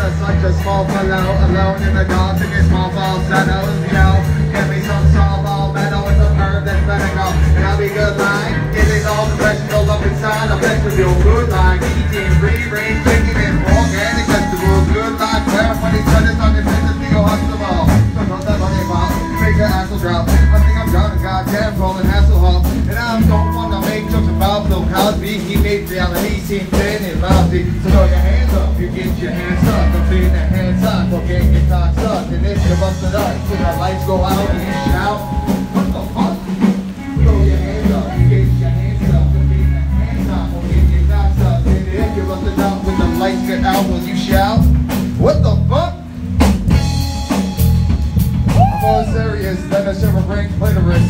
just such a small fellow, alone in the dark, singing small falsettos, yo. Give me some softball metal with some herb that's better go, and I'll be good like getting all professional up inside. I bet you feel good like eating free range, drinking and organic vegetables. Good like where when each other's on your business, you go hustle the ball. So don't that money ball, make your axle drop. I think I'm drowning, goddamn, rolling Hasselhoff, and I don't wanna make jokes about Bill Cosby. He made reality seem thin and lousy. So throw your hands up, you get your hands up. I'm feeling the hands up, okay, get not stuck. And if you bust it up, till the lights go out and you shout, what the fuck? Throw your hands up, you get your hands up. I'm feeling the hands up, okay, get not stuck. And if you bust it up, when the lights get out, will you shout, what the fuck? I'm more serious than a silver brain clitoris.